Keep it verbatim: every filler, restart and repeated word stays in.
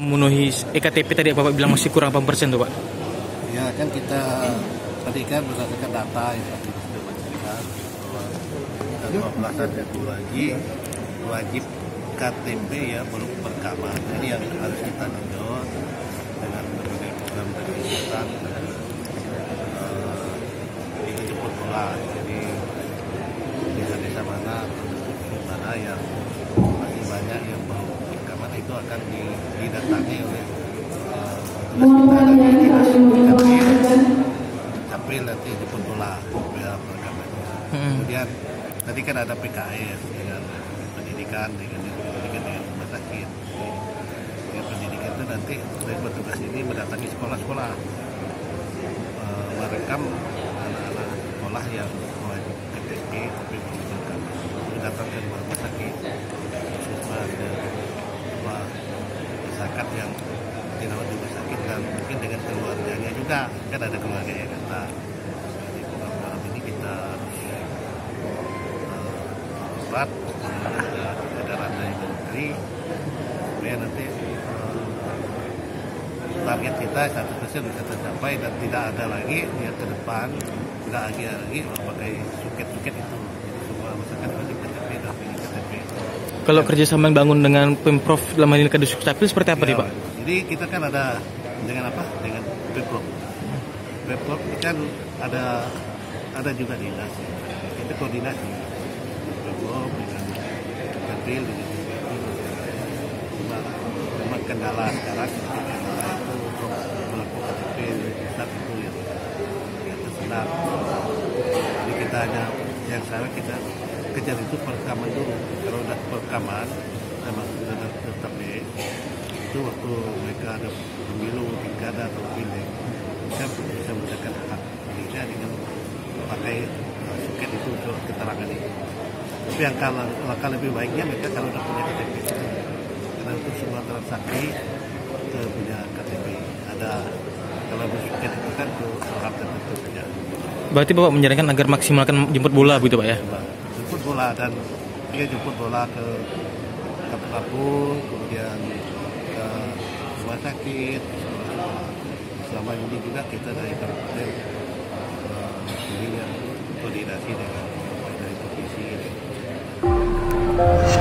memenuhi E K T P tadi Bapak bilang masih kurang berapa persen tuh Pak? Ya kan kita tadi kan berdasarkan data yang tadi sudah bacakan bahwa dua belas dan dua lagi wajib K T P ya belum berkamar. Ini yang harus kita genjot dengan berbagai program kegiatan uh, itu jemput bola. Jadi desa-desa mana atau mana yang masih banyak yang belum berkamar itu akan didatangi oleh uh, kita dari dinas Capil nanti jemput bola biar berkamarnya. Kemudian tadi kan ada P K S dengan pendidikan dengan pendidikan dengan rumah sakit. Dengan pendidikan itu nanti oleh petugas ini mendatangi sekolah-sekolah, uh, merekam anak-anak sekolah yang wajib K T P tapi belum berkamar. Datang ke rumah sakit, puskesmas dan rumah masyarakat yang dirawat di rumah sakit dan mungkin dengan keluarganya juga kan ada keluarga yang kata di program ini kita harus berat edaran dari menteri supaya nanti uh, target kita satu persen bisa tercapai dan tidak ada lagi yang ke depan tidak lagi lagi pakai suket-suket itu. Jadi semua masyarakat wajib K T P dan pilih K T P. Kalau kerjasama yang bangun dengan Pemprov dalam hal ini Kadis Capil seperti apa ya, nih Pak? Jadi kita kan ada dengan apa? Dengan Pemprov. Pemprov kan ada ada juga dinas. Kita koordinasi Pemprov dengan Capil dengan cuma cuma kendala sekarang kendala itu untuk melakukan K T P pusat itu yang yang tersendat. Jadi kita hanya yang sekarang kita kejar itu perekaman dulu. Kalau udah perekaman sama sudah tercapai itu waktu mereka ada pemilu, pilkada atau pileg kita bisa menggunakan hak pilihnya dengan pakai uh, suket itu untuk keterangan itu. Tapi yang kalau langkah lebih baiknya mereka kalau udah punya K T P karena untuk semua transaksi itu punya K T P ada. Kalau bersuket itu kan ke orang tertentu saja. Berarti Bapak menyarankan agar maksimalkan jemput bola begitu Pak ya? Jemput bola dan dia jemput bola ke kampung, kemudian ke rumah sakit. Selama ini juga kita dari kabupaten uh, ini yang koordinasi dengan dari provinsi ini.